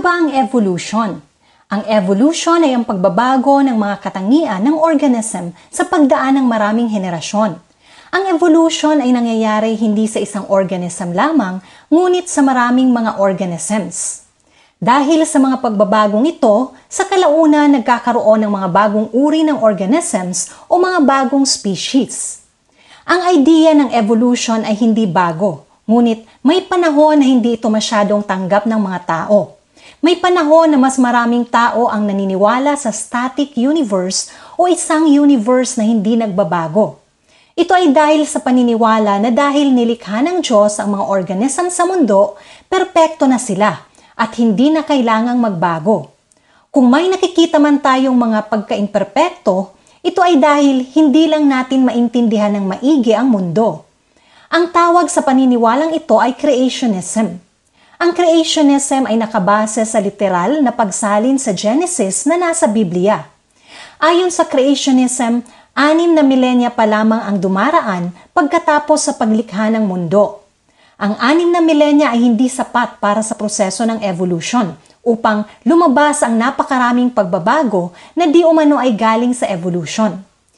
ba ang evolution? Ang evolution ay ang pagbabago ng mga katangian ng organism sa pagdaan ng maraming henerasyon. Ang evolution ay nangyayari hindi sa isang organism lamang, ngunit sa maraming mga organisms. Dahil sa mga pagbabagong ito, sa kalaunan nagkakaroon ng mga bagong uri ng organisms o mga bagong species. Ang idea ng evolution ay hindi bago, ngunit may panahon na hindi ito masyadong tanggap ng mga tao. May panahon na mas maraming tao ang naniniwala sa static universe o isang universe na hindi nagbabago. Ito ay dahil sa paniniwala na dahil nilikha ng Diyos ang mga organism sa mundo, perpekto na sila at hindi na kailangang magbago. Kung may nakikita man tayong mga pagka-imperpekto, ito ay dahil hindi lang natin maintindihan ng maigi ang mundo. Ang tawag sa paniniwalang ito ay creationism. Ang creationism ay nakabase sa literal na pagsalin sa Genesis na nasa Biblia. Ayon sa creationism, 6 na milenya pa lamang ang dumaraan pagkatapos sa paglikha ng mundo. Ang 6 na milenya ay hindi sapat para sa proseso ng evolution upang lumabas ang napakaraming pagbabago na di umano ay galing sa evolution.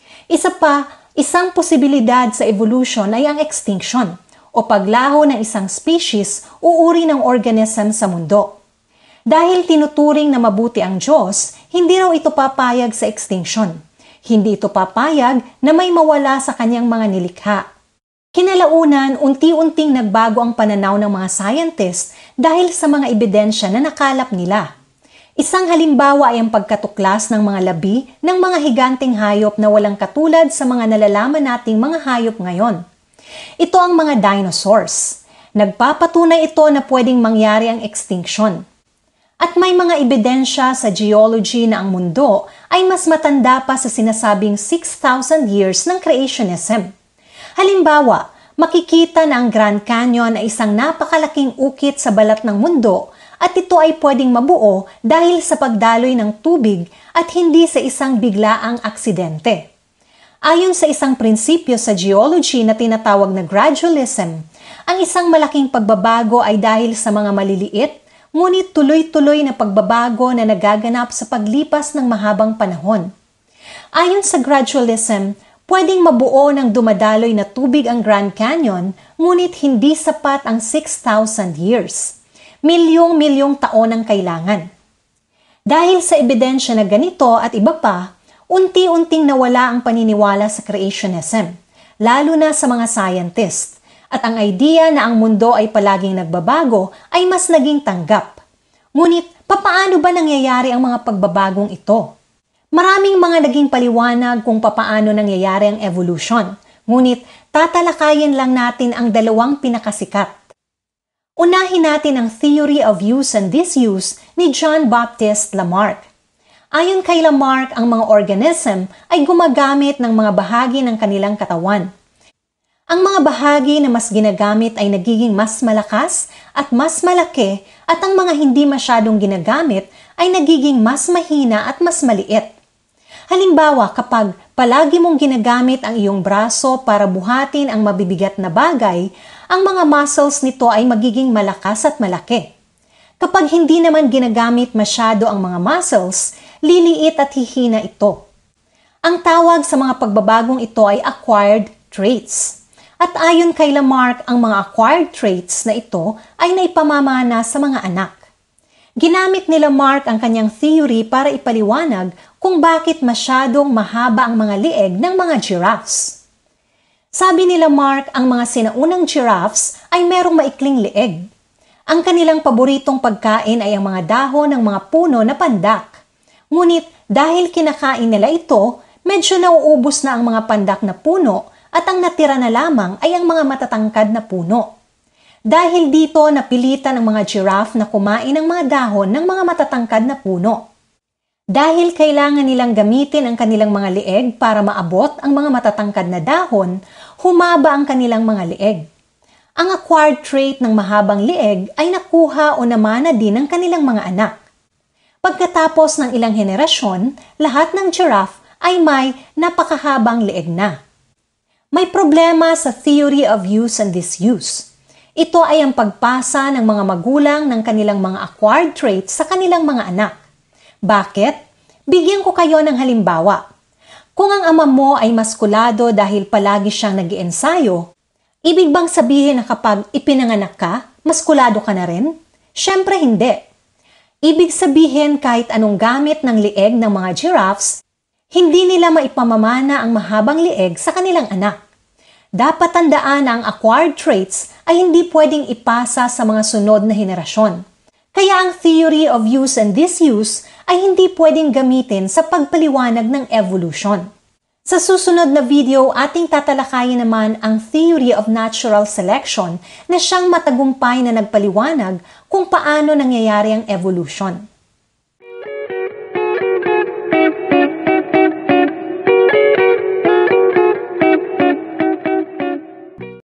Isang posibilidad sa evolution ay ang extinction o paglaho ng isang species o uri ng organism sa mundo. Dahil tinuturing na mabuti ang Diyos, hindi raw ito papayag sa extinction. Hindi ito papayag na may mawala sa kanyang mga nilikha. Kinalaunan, unti-unting nagbago ang pananaw ng mga scientists dahil sa mga ebidensya na nakalap nila. Isang halimbawa ay ang pagkatuklas ng mga labi ng mga higanteng hayop na walang katulad sa mga nalalaman nating mga hayop ngayon. Ito ang mga dinosaurs. Nagpapatunay ito na pwedeng mangyari ang extinction. At may mga ebidensya sa geology na ang mundo ay mas matanda pa sa sinasabing 6,000 years ng creationism. Halimbawa, makikita na ang Grand Canyon ay isang napakalaking ukit sa balat ng mundo at ito ay pwedeng mabuo dahil sa pagdaloy ng tubig at hindi sa isang biglaang aksidente. Ayon sa isang prinsipyo sa geology na tinatawag na gradualism, ang isang malaking pagbabago ay dahil sa mga maliliit, ngunit tuloy-tuloy na pagbabago na nagaganap sa paglipas ng mahabang panahon. Ayon sa gradualism, pwedeng mabuo ng dumadaloy na tubig ang Grand Canyon, ngunit hindi sapat ang 6,000 years. Milyong-milyong taon ang kailangan. Dahil sa ebidensya na ganito at iba pa, unti-unting nawala ang paniniwala sa creationism, lalo na sa mga scientists, at ang idea na ang mundo ay palaging nagbabago ay mas naging tanggap. Ngunit, papaano ba nangyayari ang mga pagbabagong ito? Maraming mga naging paliwanag kung papaano nangyayari ang evolution, ngunit tatalakayin lang natin ang dalawang pinakasikat. Unahin natin ang theory of use and disuse ni John Baptist Lamarck. Ayon kay Lamarck, ang mga organism ay gumagamit ng mga bahagi ng kanilang katawan. Ang mga bahagi na mas ginagamit ay nagiging mas malakas at mas malaki at ang mga hindi masyadong ginagamit ay nagiging mas mahina at mas maliit. Halimbawa, kapag palagi mong ginagamit ang iyong braso para buhatin ang mabibigat na bagay, ang mga muscles nito ay magiging malakas at malaki. Kapag hindi naman ginagamit masyado ang mga muscles, liliit at hihina ito. Ang tawag sa mga pagbabagong ito ay acquired traits. At ayon kay Lamarck, ang mga acquired traits na ito ay naipamamana sa mga anak. Ginamit ni Lamarck ang kanyang theory para ipaliwanag kung bakit masyadong mahaba ang mga lieg ng mga giraffes. Sabi ni Lamarck, ang mga sinaunang giraffes ay merong maikling lieg. Ang kanilang paboritong pagkain ay ang mga dahon ng mga puno na pandak. Ngunit dahil kinakain nila ito, medyo nauubos na ang mga pandak na puno at ang natira na lamang ay ang mga matatangkad na puno. Dahil dito, napilitan ang mga giraffe na kumain ng mga dahon ng mga matatangkad na puno. Dahil kailangan nilang gamitin ang kanilang mga lieg para maabot ang mga matatangkad na dahon, humaba ang kanilang mga lieg. Ang acquired trait ng mahabang lieg ay nakuha o namana din ng kanilang mga anak. Pagkatapos ng ilang henerasyon, lahat ng giraffe ay may napakahabang lieg na. May problema sa theory of use and disuse. Ito ay ang pagpasa ng mga magulang ng kanilang mga acquired traits sa kanilang mga anak. Bakit? Bigyan ko kayo ng halimbawa. Kung ang ama mo ay maskulado dahil palagi siyang nag-iensayo, ibig bang sabihin na kapag ipinanganak ka, maskulado ka na rin? Siyempre hindi. Ibig sabihin kahit anong gamit ng lieg ng mga giraffes, hindi nila maipamamana ang mahabang lieg sa kanilang anak. Dapat tandaan na ang acquired traits ay hindi pwedeng ipasa sa mga sunod na henerasyon. Kaya ang theory of use and disuse ay hindi pwedeng gamitin sa pagpaliwanag ng evolution. Sa susunod na video, ating tatalakayin naman ang theory of natural selection na siyang matagumpay na nagpaliwanag kung paano nangyayari ang evolution.